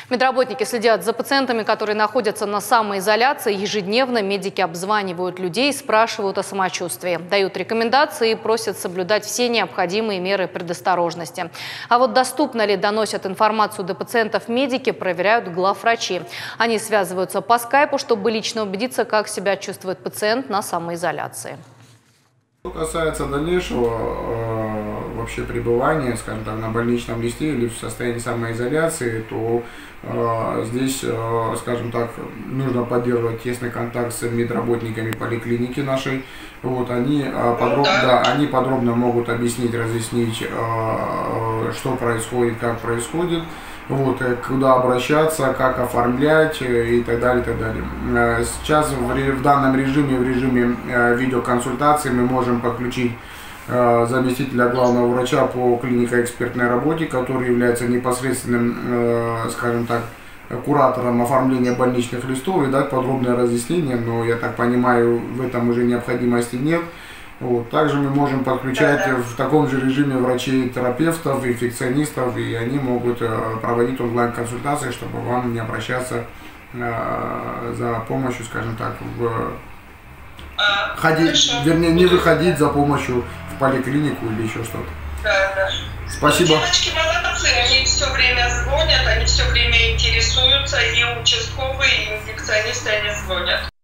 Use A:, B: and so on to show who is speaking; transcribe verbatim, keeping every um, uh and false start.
A: Медработники следят за пациентами, которые находятся на самоизоляции. Ежедневно медики обзванивают людей, спрашивают о самочувствии, дают рекомендации и просят соблюдать все необходимые меры предосторожности. А вот доступно ли доносят информацию до пациентов медики, проверяют главврачи. Они связываются по скайпу, чтобы лично убедиться, как себя чувствует пациент на самоизоляции.
B: Что касается дальнейшего э, вообще пребывания, скажем так, на больничном листе или в состоянии самоизоляции, то э, здесь, э, скажем так, нужно поддерживать тесный контакт с медработниками поликлиники нашей. Вот, они, э, подробно, да, они подробно могут объяснить, разъяснить, э, что происходит, как происходит. Вот, куда обращаться, как оформлять и так далее, и так далее. Сейчас в, в данном режиме, в режиме видеоконсультации мы можем подключить заместителя главного врача по клинико-экспертной работе, который является непосредственным, скажем так, куратором оформления больничных листов и дать подробное разъяснение, но я так понимаю, в этом уже необходимости нет. Вот. Также мы можем подключать в таком же режиме врачей-терапевтов, инфекционистов, и они могут проводить онлайн-консультации, чтобы вам не обращаться э, за помощью, скажем так, в...
C: А,
B: ходить, вернее, не выходить за помощью в поликлинику или еще что-то.
C: Да, да.
B: Спасибо.
C: Ну, девочки молодцы, они все время звонят, они все время интересуются, и участковые, и инфекционисты они звонят.